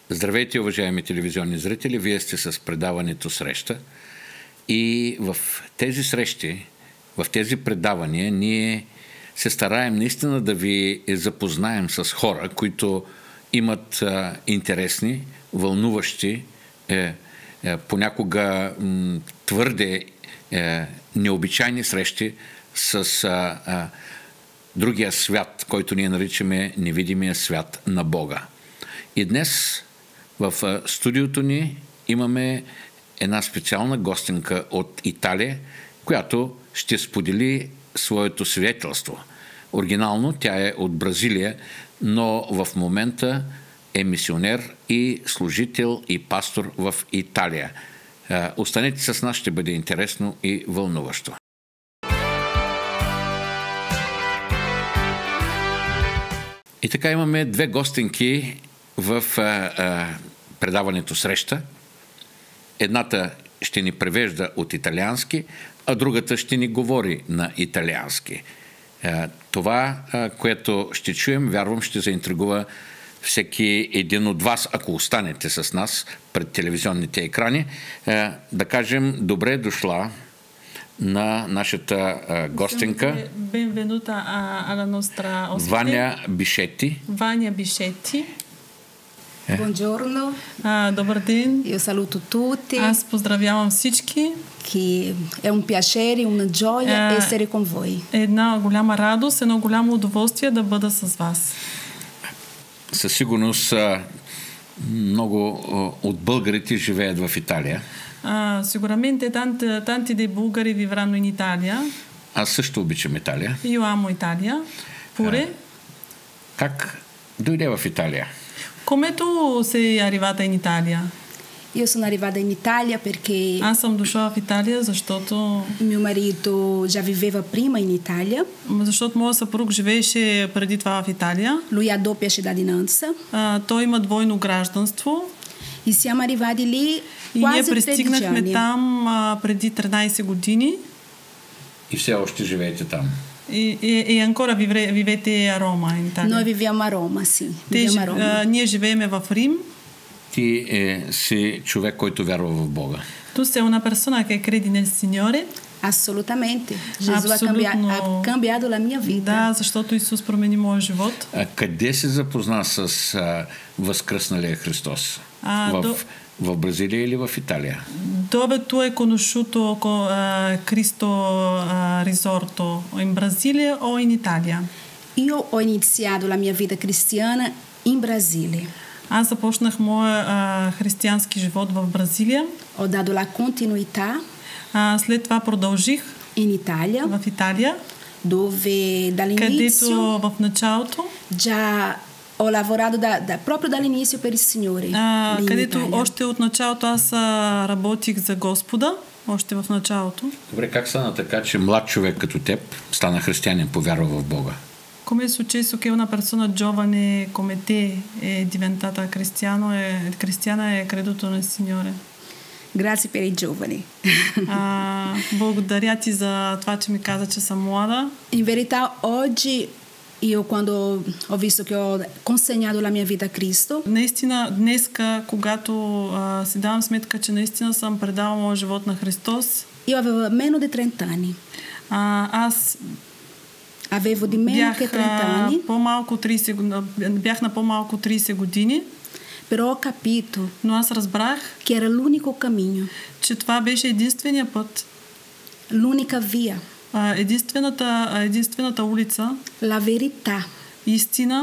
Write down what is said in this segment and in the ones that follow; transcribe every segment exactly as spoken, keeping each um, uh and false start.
Здравейте, уважаеми телевизионни зрители! Вие сте с предаването Среща. И в тези срещи, в тези предавания, ние се стараем наистина да ви запознаем с хора, които имат а, интересни, вълнуващи, е, е, понякога м, твърде е, необичайни срещи с а, а, другия свят, който ние наричаме невидимия свят на Бога. И днес в студиото ни имаме една специална гостинка от Италия, която ще сподели своето свидетелство. Оригинално тя е от Бразилия, но в момента е мисионер и служител и пастор в Италия. Останете с нас, ще бъде интересно и вълнуващо. И така имаме две гостинки в а, а, предаването Среща. Едната ще ни превежда от италиански, а другата ще ни говори на италиански. А, това, а, което ще чуем, вярвам, ще заинтригува всеки един от вас, ако останете с нас пред телевизионните екрани. А, да кажем, добре дошла на нашата а, гостенка Ваня Бишети. Ваня Бишети. Buongiorno. А, добър ден. Io saluto tutti. Аз поздравявам всички. Che è un piacere, una gioia А, essere con voi. Една голяма радост, едно голямо удоволствие да бъда с вас. Със сигурност много от българите живеят в Италия. А, sicuramente tanti, tanti dei bulgari vivranno in Italia. Аз също обичам Италия. Io amo Italia. Pure. А, как дойде в Италия? Come tu sei arrivata in Italia? Io sono arrivata in Italia perché Аз съм дошла в Италия, защото mio marito già viveva prima in Italia. защото моят съпруг живееше преди това в Италия. Lui ha doppia cittadinanza. А, той има двойно гражданство. E siamo arrivati lì И ние quasi tredici пристигнахме anni. там а, преди тринайсет години. И все още живеете там. И, и, и ancora vivre, vivete a Roma, in Italia. Noi viviamo a Roma, sì. Те, Viviamo a жи- Roma. а, ние живееме в Рим. Ти е, си човек, който вярва в Бога. Tu sei una persona che credi nel Signore. Assolutamente. Gesù ha, cambia- Абсолютно. ha cambiato la mia vita. Да, защото Исус промени моя живот. А къде се запозна с а, възкръсналия Христос? А, в, до- в Бразилия или в Италия? Dove tu hai conosciuto co- eh, Cristo eh, risorto? In Brasile o in Italia? Io ho iniziato la mia vita cristiana in Brasile. Аз започнах моя а, християнски живот в Бразилия. Ho dato la continuità А, след това продължих in Italia, в Италия, dove където dall'inizio в началото già ho lavorato da, da- proprio dall'inizio per il Signore. А, lì in където Italia. още от началото аз а, работих за Господа, още в началото. Добре, как стана така, че млад човек като теб стана християнин, повярва в Бога? Come è successo che una persona giovane come te è diventata cristiano e, cristiana e creduto nel Signore? Grazie per i giovani. А, благодаря ти за това, че ми каза, че съм млада. In verità oggi io quando ho visto che ho consegnato la mia vita a Cristo, Наистина, днеска, когато а, си давам сметка, че наистина съм предала моя живот на Христос, io avevo meno di trenta anni. а, аз Avevo di meno бях, che trenta а, anni, по-малко трийсет, год- бях на по-малко трийсет години, però ho capito но аз разбрах, che era l'unico cammino, че това беше единствения път, l'unica via, а, единствената, а, единствената улица, la verità истина,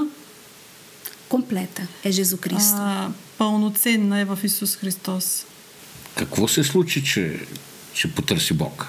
completa è Gesù Cristo. а, пълноценна е в Исус Христос. Какво се случи, че, че потърси Бог?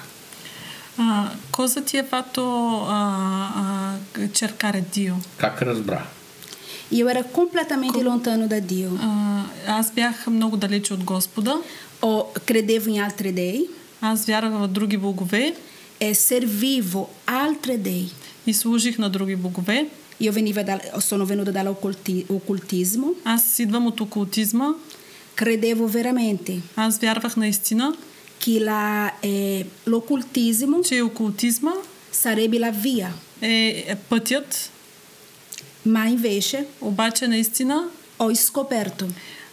А, cosa ti ha fatto a, a cercare Dio? Как разбра? Io ero completamente lontano da Dio. А, аз бях много далече от Господа. O credevo in altri dei Аз вярвах в други богове e servivo altri dei. и служих на други богове. Io veniva dal- sono venuta dall'occultismo, Аз идвам от окултизма. credevo veramente Аз вярвах наистина, che la, eh, l'occultismo че окултизма sarebbe la via, е е пътят, ma invece обаче наистина ho scoperto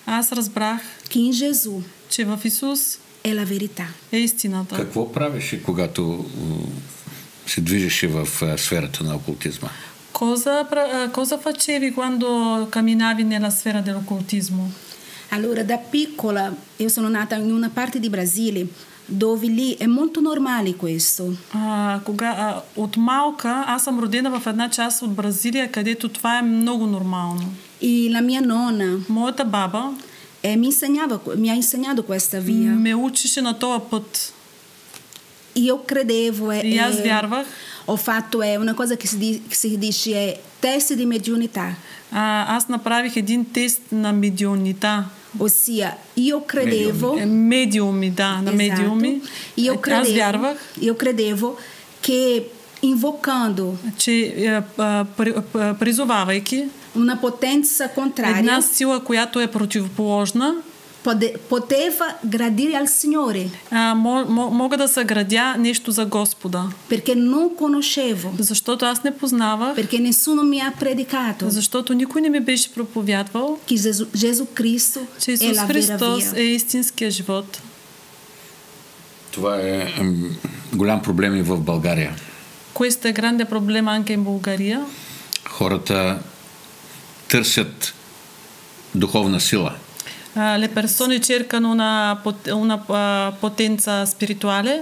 Аз разбрах, que em Jesus че в Исус é a verità. е истината. Какво правеше, когато м, се движеше в а, сферата на окултизма? Cosa, pra- cosa facevi quando camminavi nella sfera dell'occultismo? Allora, da piccola, io sono nata in una parte di Brasile dove lì è molto normale questo. А, кога, а, от малка аз съм родена в една част от Бразилия, където това е много нормално. E la mia nonna Моята баба eh, mi insegnava, mi ha insegnato questa via. ме учеше на този път. E eu credevo, é, И аз é, вярвах. o fato é, uma coisa que se, di- que se diz é teste de mediunità. А, аз направих един тест на медиумнита. Ossia, io credevo, Е, Медиуми, да, на esatto, медиуми. e eu Аз credevo, вярвах, eu credevo que invocando че е, а, при- а, призовавайки uma potência contrária, една сила, която е противоположна, pode, poteva gradire al Signore, а, мо, мо, мога да съградя нещо за Господа. perché non conoscevo, Защото аз не познавах, perché nessuno mi ha predicato защото никой не ми беше проповядвал, che Jesus, Jesus Cristo че è Исус la vera Христос via. е истинския живот. Това е м, голям проблем и в България. Questo è grande problema anche in Bulgaria. Хората търсят духовна сила, Uh, le persone cercano una, pot- una uh, potenza spirituale,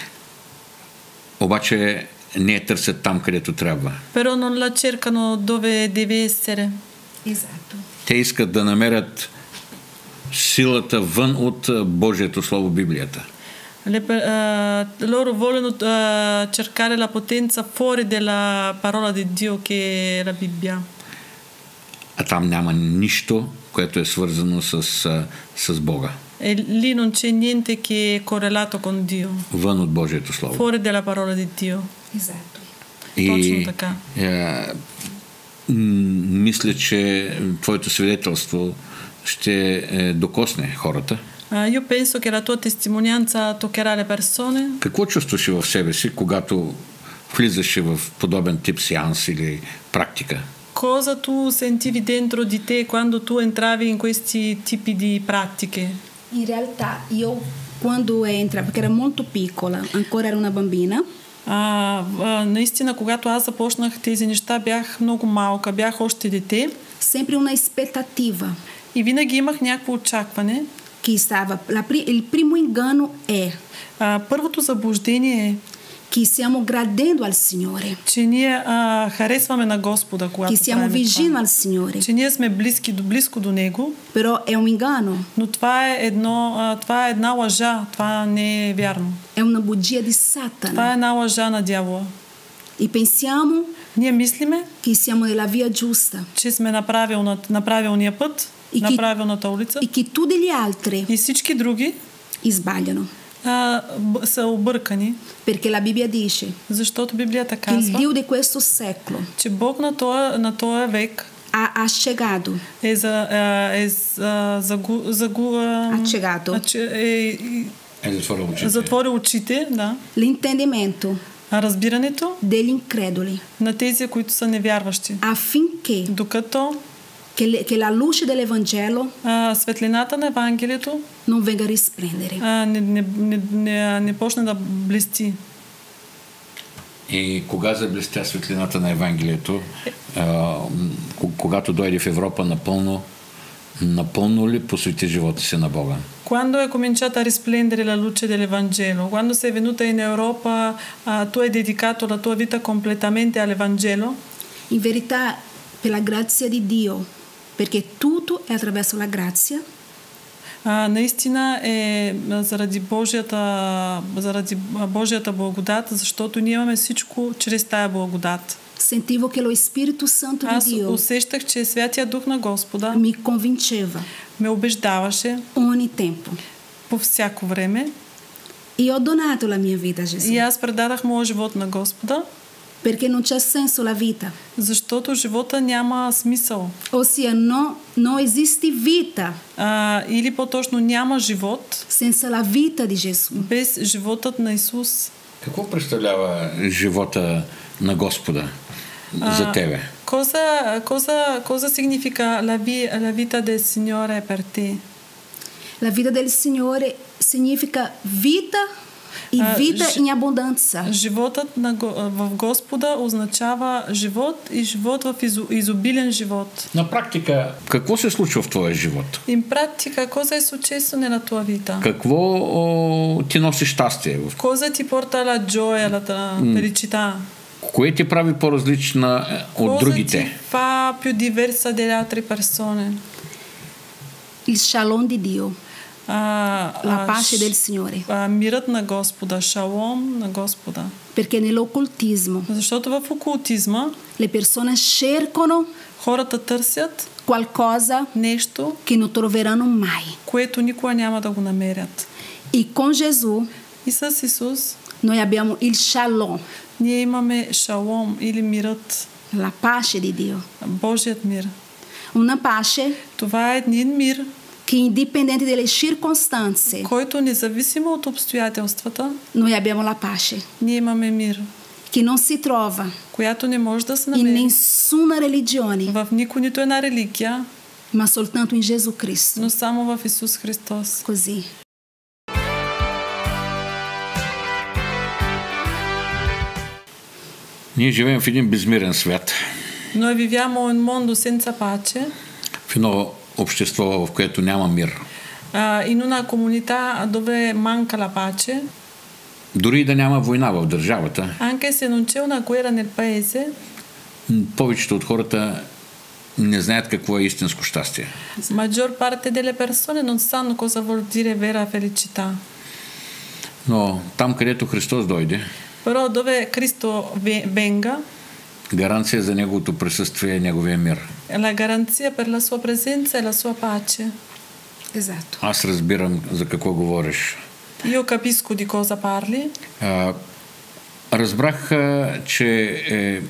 обаче не я търсят там, където трябва. però non la cercano dove deve essere. Esatto. Те искат да намерят силата вън от а, Божието Слово, Библията. Le per- uh, loro vogliono uh, cercare la potenza fuori della parola di Dio che è la Bibbia. А там няма нищо, което е свързано с, а, с Бога. E lì non c'è niente che è correlato con Dio, Вън от Божието Слово. fuori della parola di Dio. Esatto. Точно И така. е, м, мисля, че твоето свидетелство ще е, докосне хората. Uh, io penso che la tua testimonianza toccherà le persone. Какво чувстваше в себе си, когато влизаше в подобен тип сеанс или практика? Cosa tu sentivi dentro di te quando tu entravi in questi tipi di pratiche? In realtà io quando entra, perché era molto piccola, ancora era una bambina, А, а, наистина, когато аз започнах тези неща, бях много малка, бях още дете sempre una aspettativa и винаги имах някакво очакване. che stava, la pri- il primo inganno è А, първото заблуждение е, che stiamo gradendo al Signore, че ние а, харесваме на Господа, когато che siamo правим vicino това. al Signore, Че ние сме близки, до- близко до Него, però è un inganno, но това е, едно, а, това е една лъжа, това не е вярно. è una bugia di Това е Satana една лъжа на дявола. e pensiamo Ние мислиме, che siamo nella via giusta че сме на, правилна, на правилния път, И на ки- правилната улица e che tutti gli altri и всички други sbagliano, а, б- са объркани, perché la Bibbia dice защото Библията che il казва, Dio di questo secolo че Бог на този, на този век ha, ha cegato, е за, а, е за, загу, загу, а, ha cegato а, че- е, Е, затворил очите. затворил очите, да, l'intendimento а разбирането degli increduli на тези, които са невярващи. affinché Докато che, le- che la luce dell'Evangelo а, светлината на Евангелието non venga a risplendere. а, не, не, не, не, не почне да блести. И кога заблестя светлината на Евангелието, а, м, когато дойде в Европа напълно, напълно ли посвети живота си на Бога? Quando è cominciata a risplendere la luce dell'Evangelo, quando sei venuta in Europa, ah, tu hai dedicato la tua vita completamente all'Evangelo? In verità, per la grazia di Dio, perché tutto è attraverso la grazia, А, наистина е заради Божията, заради Божията благодат, защото ние имаме всичко чрез тая благодат. sentivo che lo Spirito Santo di Аз Dio усещах, че Святия Дух на Господа mi convinceva ме убеждаваше ogni tempo. по всяко време E ho donato la mia vita a Gesù, и аз предадах моя живот на Господа, perché non c'è senso la vita. защото живота няма смисъл. Ossia, no, non esiste vita А, или по-точно няма живот senza la vita di Gesù. без животът на Исус. Какво представлява живота на Господа за тебе? Cosa, cosa, cosa significa la, vi, la vita del Signore per te? La vita del Signore significa vita и А, vita ж- em abundância. Животът на, Го- в Господа означава живот и живот в изо, изобилен живот. На практика, какво се случва в твоя живот? In pratica, cosa è successo nella tua vita? Какво о, ти носи щастие? Cosa ti porta la gioia, la la felicità? Кое ти прави по-различна е, от Cosa ti другите? fa più diversa delle altre persone? Il shalom di Dio, А, la а, pace ш- del Signore. а, мирът на Господа, шалом на Господа. Perché nell'occultismo Защото в окултизма le persone cercano хората търсят qualcosa нещо, che non troveranno mai. което никога няма да го намерят. E com Jesus И с Исус noi abbiamo il shalom, ние имаме шалом или мирът, la pace di Dio. Божият мир. Una pace Това е един мир, che indipendente delle circostanze който независимо от обстоятелствата, noi abbiamo la pace ние имаме мир, che non si trova която не може да се in намери nessuna religione, в никой нито една религия, ma soltanto in Gesù Cristo. но само в Исус Христос. Così. Ние живеем в един безмирен свят, Noi viviamo in un mondo senza pace, в едно общество, в което няма мир. ah, in una comunità dove manca la pace, Дори и да няма война в държавата, anche se non c'è una guerra nel paese, м, повечето от хората не знаят какво е истинско щастие. maggior parte delle persone non sanno cosa vuol dire vera felicità. Но там, където Христос дойде, Però dove Cristo ve- venga, гаранция за Неговото присъствие е Неговия мир. la garanzia per la sua presenza e la sua pace. Esatto. Аз разбирам за какво говориш. Io capisco di cosa parli. А, разбрах, а, че е,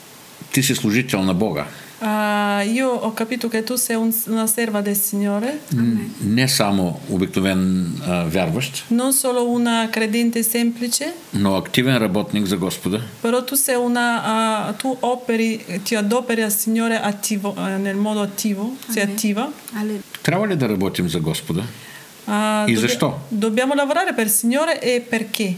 ти си служител на Бога. Ah, io ho capito che tu sei un- una serva del Signore, М, Не само обикновен а, вярващ, non solo una credente semplice, но активен работник за Господа, però tu sei una ah, tu operi, ti adoperi al Signore attivo, eh, nel modo attivo, sei Amen. attiva. Alle- трябва ли да работим за Господа? Ah, E dobbia- защо? Dobbiamo lavorare per il Signore e perché?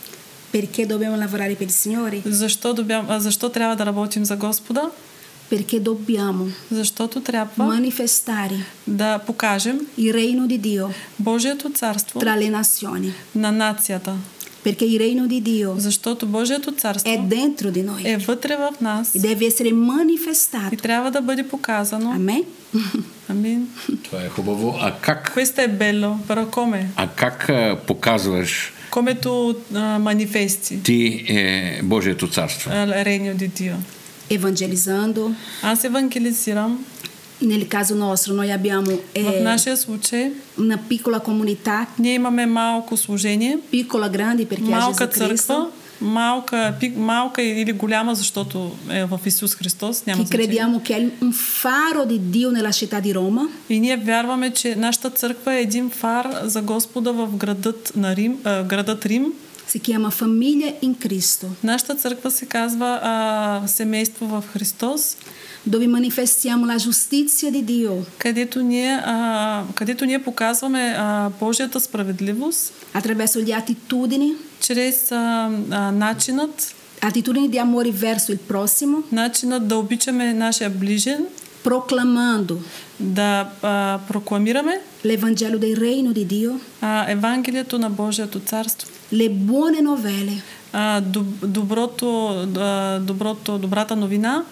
Perché dobbiamo lavorare per il Signore? Защо, добя... а, защо трябва да работим за Господа? Perché dobbiamo Защото трябва manifestare да покажем il reino di Dio Божието царство tra le nazioni. на нацията. Perché il reino di Dio Защото Божието царство è dentro di noi е вътре в нас e deve essere и manifestato. трябва да бъде показано. Amen? Амин. Това е хубаво. А как, Questo è bello, però come? а как а, показваш Come tu uh, manifesti ти е Божието царство? il regno di Dio? Evangelizzando. Аз евангелизирам. Nel caso nostro noi abbiamo В eh, нашия случай una piccola comunità, ние имаме малко служение, piccola grande perché è малка Gesù църква, Cristo, малка, пик- малка или голяма, защото е в Исус Христос, няма che значение. crediamo che è un faro di Dio nella città di Roma, И ние вярваме, че нашата църква е един фар за Господа в градът, на Рим, а, градът Рим. si chiama Famiglia in Cristo, Нашата църква се казва а, Семейство в Христос, dove manifestiamo la giustizia di Dio където ние, а, където ние показваме а, Божията справедливост attraverso gli attitudini, чрез а, а, начинът, attitudini di amore verso il prossimo, начинът да обичаме нашия ближен, proclamando да а, прокламираме l'Evangelo del Reino di Dio, а, Евангелието на Божието царство, le buone novelle, а, доб- доброто, а, доброто, добрата новина,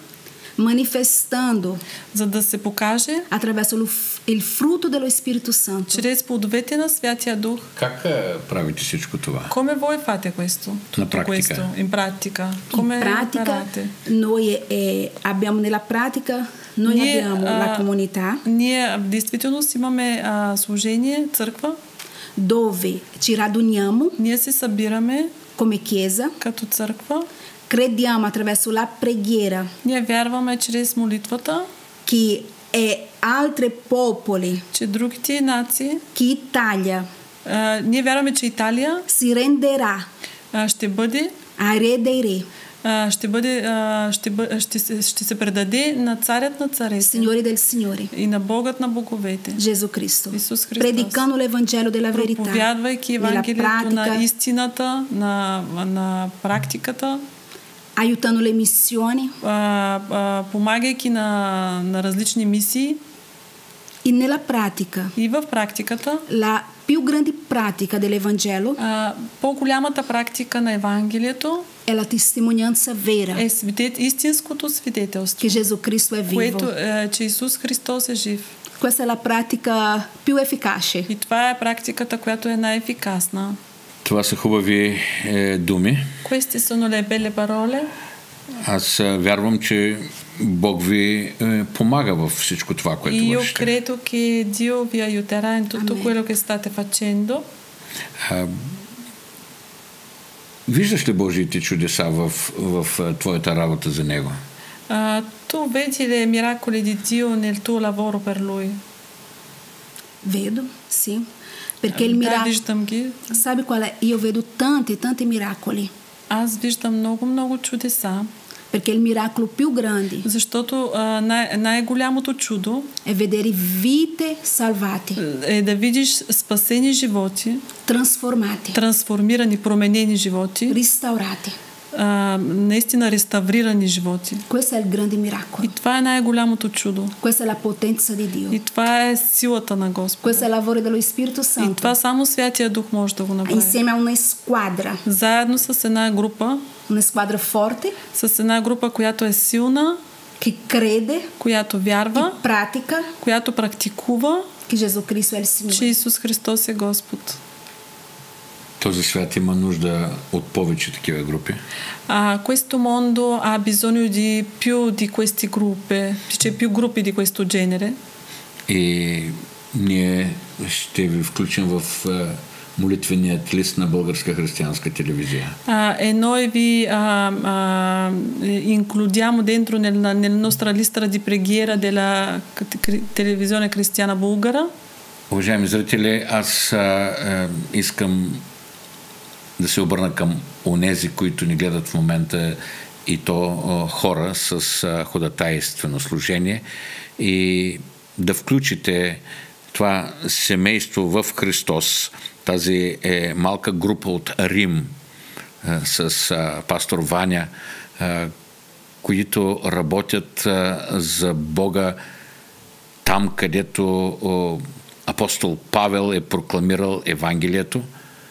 manifestando за да се покаже attraverso lo f- il frutto dello Spirito Santo. чрез плодовете на Святия Дух. Как а, правите всичко това? Come voi fate questo? Na Tutto pratica. questo in pratica? In Come pratica imparate? noi eh, abbiamo nella pratica noi Ние, abbiamo а, la comunità Ние в действителност имаме а, служение, църква. dove ci raduniamo Ние се събираме come chiesa, като църква. crediamo attraverso la preghiera Ние вярваме чрез молитвата, che è altri popoli, че другите нации, che Italia а, ние вярваме, че Италия si renderà а, ще бъде a re dei re, а, ще, бъде, а, ще, бъ, ще, се, ще се предаде на царят на царете Signore del Signore, и на Богът на боговете, Gesù Cristo, Исус Христос, predicando l'Evangelo della verità, проповядвайки nella Евангелието на pratica, истината, на, на практиката, aiutando le missioni а, а, помагайки на, на различни мисии e nella pratica. и в практиката. La più grande pratica dell'Evangelo А, по-голямата практика на Евангелието è la testimonianza vera е свидет, истинското свидетелство, che Gesù Cristo è vivo. което е, че Исус Христос е жив. Questa è la pratica più efficace. И това е практиката, която е най-ефикасна. Това са хубави е, думи. Queste sono le belle parole. Аз а, вярвам, че Бог ви е, помага във всичко това, което Io вършите. credo che Dio vi aiuterà in tutto Amen. quello che state facendo. А, виждаш ли Божиите чудеса в, в, в твоята работа за Него? Uh, tu vedi le miracoli di Dio nel tuo lavoro per Lui? Vedo, sì. Perché il Да, miracolo... виждам ги. Sabe qual è? Io vedo tanti, tanti miracoli. Аз виждам много, много чудеса. Perché il miracolo più grande Защото а, най- най-голямото чудо è vedere vite salvate, е да видиш спасени животи, trasformate, трансформирани, променени животи, restaurate. а, наистина реставрирани животи. Questo è il grande И miracolo. това е най-голямото чудо. Questa è la potenza di Dio. И това е силата на Господа. Questo è il lavoro dello Spirito И Santo. това само Святия Дух може да го направи. Insieme a una squadra, Заедно с една група, una squadra forte с една група, която е силна, che crede, която вярва, che pratica която практикува, che Gesù Cristo è il че Signore. Исус Христос е Господ. Този свят има нужда от повече такива групи. Ah, questo mondo ha bisogno di più di queste gruppe, c'è più gruppi di questo genere. И ние ще ви включим в е, молитвеният лист на Българска християнска телевизия. Ah, e noi vi ah, ah, includiamo dentro nella, nella nostra lista di preghiera della cri- televisione cristiana bulgara. Уважаеми зрители, аз а, а, искам да се обърна към онези, които ни гледат в момента, и то а, хора с а, ходатайствено служение, и да включите това семейство в Христос, тази е малка група от Рим а, с а, пастор Ваня, а, които работят а, за Бога там, където а, апостол Павел е прокламирал Евангелието,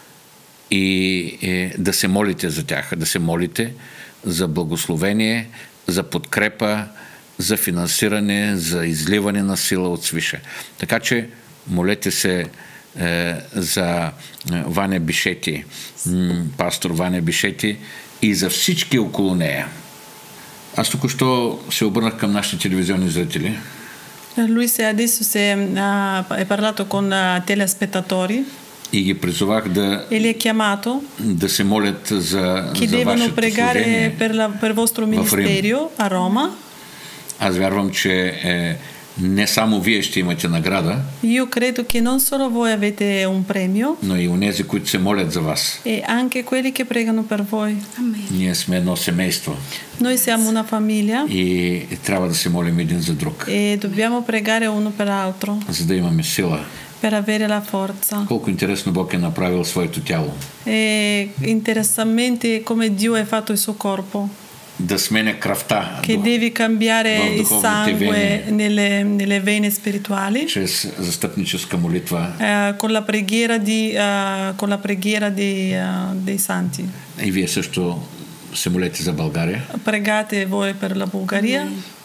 и е, да се молите за тях, да се молите за благословение, за подкрепа, за финансиране, за изливане на сила от свише. Така че молете се е, за Ваня Бишети, м, пастор Ваня Бишети, и за всички около нея. Аз току-що се обърнах към нашите телевизионни зрители. Lui se adesso se ha è parlato con uh, telespettatori И ги призовах да, e li ha chiamato да се молят за, che за devono вашето pregare служение per, la, per il vostro в Рим. ministero a Roma. Аз вярвам, че е, не само вие ще имате награда, Io credo che non solo voi avete un premio, но и онези, които се молят за вас. e anche quelli che pregano per voi. Amen. Ние сме едно семейство Noi siamo una famiglia и трябва да се молим един за друг, e dobbiamo pregare uno per l'altro за да имаме сила. per avere la forza. Колко интересно Бог е направил своето тяло. E interessante come Dio ha fatto il suo corpo, Да сменя кръвта che devi cambiare в il духовните sangue вени nelle, nelle vene spirituali чрез застъпническа молитва. eh, con la preghiera, di, eh, con la preghiera dei, eh, dei santi. И вие също се молете за България Pregate voi per la Bulgaria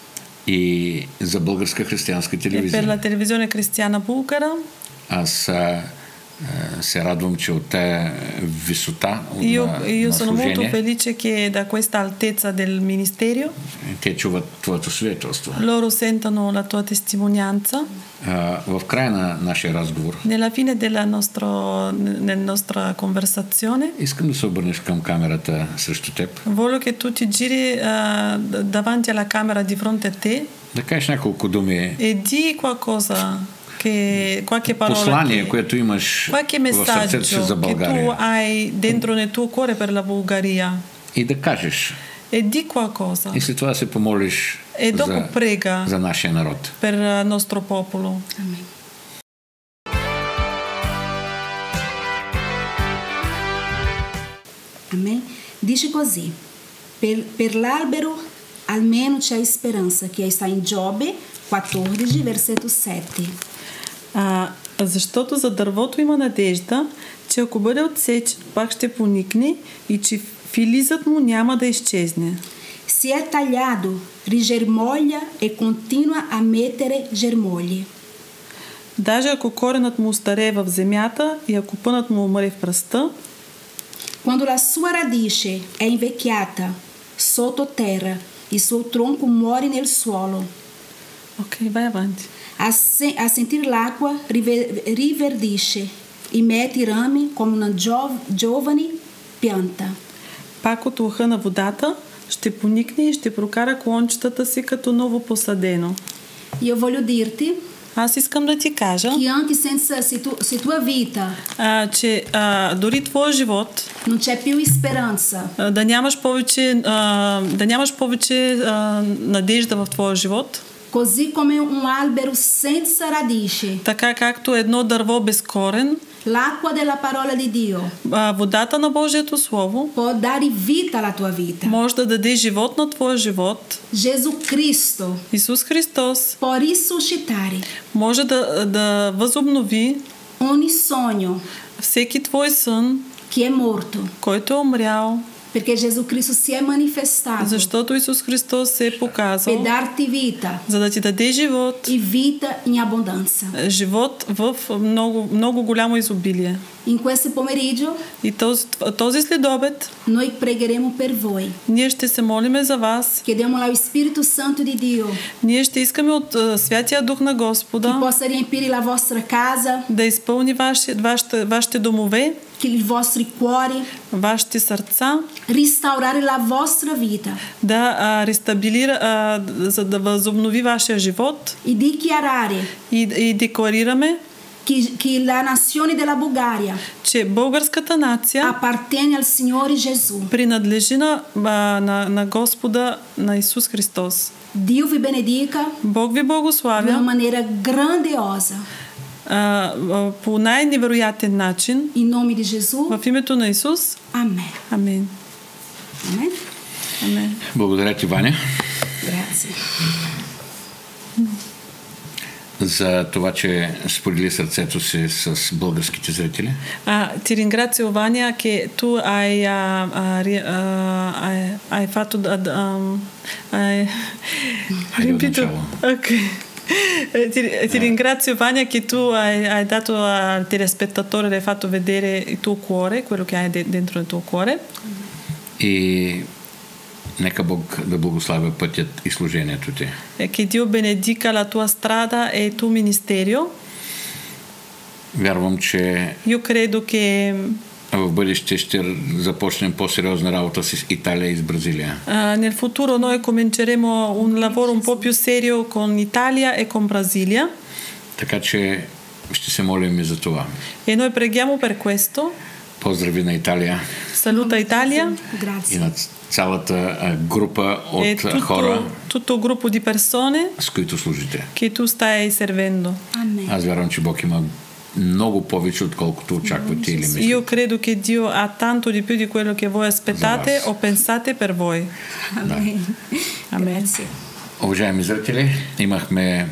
и за Българска християнска e per телевизия. la televisione cristiana bulgara. Аз а, а, се радвам, че от тая висота Io, на, io на sono molto служение felice che da questa altezza del ministero те чуват твоето свидетелство. loro sentono la tua testimonianza. А, в края на нашия разговор Nella fine della nostro, nella nostra conversazione искам да се обърнеш към камерата срещу теб, voglio che tu ti giri uh, davanti alla camera di fronte a te да кажеш няколко думи, e di qualcosa, che, qualche parola, послание, che, което имаш qualche в сърцето си messaggio за che tu България, hai dentro nel tuo cuore per la Bulgaria, и да кажеш e e di qualcosa. И след това се помолиш E dopo за, prega за нашия народ. per il nostro popolo. Amen. Amém? Dice così: per, per l'albero almeno c'è speranza, che sta in Giobbe quattordici, versetto sette. А, защото за дървото има надежда, че ако бъде отсечен, пак ще поникне и че филизът му няма да изчезне. Se è tagliato, rigermoglia e continua a mettere germogli. Даже ако коренът му остарее в земята и ако пънът му умре в пръста, Quando la sua radice è invecchiata sotto terra, il suo tronco muore nel suolo. окей, vai avanti. A, se, a sentir l'acqua river, riverdisce e mette i rami come una giov, giovane pianta. Пак от лъха на водата ще поникне и ще прокара клончетата си като ново посадено. E eu voglio dirti Аз искам да ти кажа, que antes, senza, se, tu, se tua vita а, че а, дори твоя живот non c'è più speranza, а, да нямаш повече, а, да нямаш повече а, надежда в твоя живот, così come un albero senza radice, така както едно дърво без корен, l'acqua della parola di Dio а, водата на Божието Слово può dare vita alla tua vita. може да даде живот на твоя живот. Gesù Cristo Исус Христос può risuscitare може да, да възобнови ogni sogno всеки твой сън, che è morto, който е умрял, perché Gesù Cristo si è manifestato защото Исус Христос се е per показал, darti vita за да ти даде живот, e vita in abbondanza. живот в много, много голямо изобилие. In questo pomeriggio И този, този следобед noi pregheremo per voi. ние ще се молиме за вас. Chiediamo allo Spirito Santo di Dio Ние ще искаме от а, Святия Дух на che Господа possa riempire la vostra casa, да изпълни ваши, вашите, вашите домове, che il vostro cuore, вашите сърца, restaurare la vostra vita да а, рестабилира, а, за да възобнови вашия живот e dichiarare и, и декларираме, che, che la nazione della Bulgaria че българската нация appartiene al Signore Gesù. принадлежи на, а, на, на Господа, на Исус Христос. Dio vi benedica Бог ви de uma благославя maneira grandiosa. а, а, по най-невероятен начин Em nome de Jesus. в името на Исус. Amém. Амин. Amém? Амин. Благодаря ти, Ваня, Grazie. за това, че сподели сърцето си с българските зрители. Ah, ti ringrazio Vania che tu hai, uh, uh, ri- uh, hai, hai fatto da, da, um, hai Hai riempito rinunciato. ok. Eh, ti, ti ringrazio Vania che tu hai, hai dato al telespettatore, hai fatto vedere il tuo cuore, quello che hai de- dentro il tuo cuore. И нека Бог да благославя пътят и служението ти. E che Dio benedica la tua strada e il tuo ministero. Вярвам, че Io credo che в бъдеще ще започнем по-сериозна работа с Италия и с Бразилия. uh, nel futuro noi cominceremo un lavoro un po' più serio con Italia e con Brasilia. Така че ще се молим и за това. E noi preghiamo per questo. Поздрави на Италия Saluta Italia и Grazie. на цялата а, група от e а, хора, tutto, tutto gruppo di persone с които служите. che tu stai servendo. Amém. Аз вярвам, че Бог има много повече, отколкото очаквате или мислите. Io credo che Dio ha tanto di più di quello che voi aspettate За вас. o pensate per voi. Amém. Amen. Grazie. Уважаеми зрители, имахме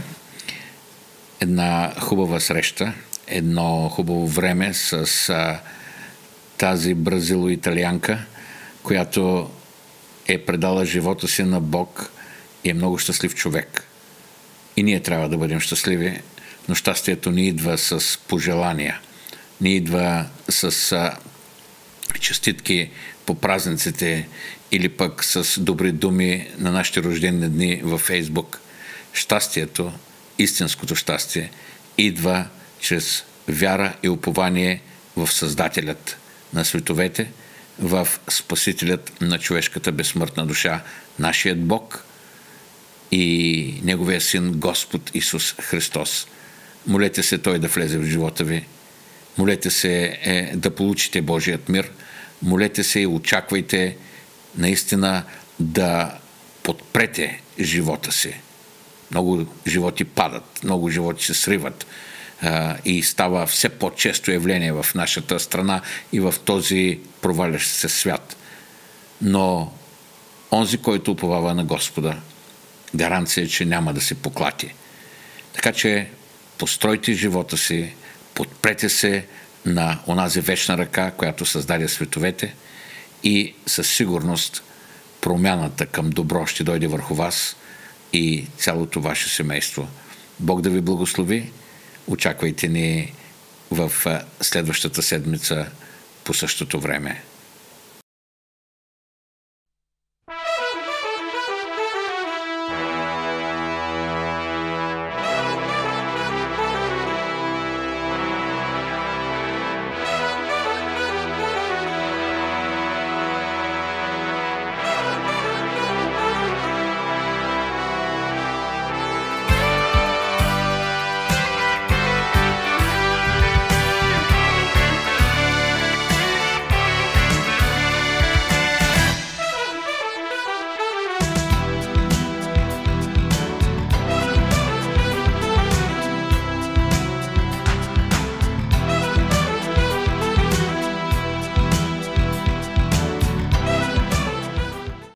една хубава среща, едно хубаво време с а, тази бразило-италианка, която е предала живота си на Бог и е много щастлив човек. И ние трябва да бъдем щастливи, но щастието ни идва с пожелания, ни идва с а, честитки по празниците или пък с добри думи на нашите рождени дни във Фейсбук. Щастието, истинското щастие, идва чрез вяра и упование в Създателят на световете, в Спасителят на човешката безсмъртна душа, нашият Бог и Неговия Син Господ Исус Христос. Молете се Той да влезе в живота ви. Молете се е, да получите Божият мир. Молете се и очаквайте наистина да подпрете живота си. Много животи падат, много животи се сриват а, и става все по-често явление в нашата страна и в този провалящ се свят. Но онзи, който уповава на Господа, гаранция е, че няма да се поклати. Така че постройте живота си, подпрете се на онази вечна ръка, която създаде световете, и със сигурност промяната към добро ще дойде върху вас и цялото ваше семейство. Бог да ви благослови. Очаквайте ни в следващата седмица по същото време.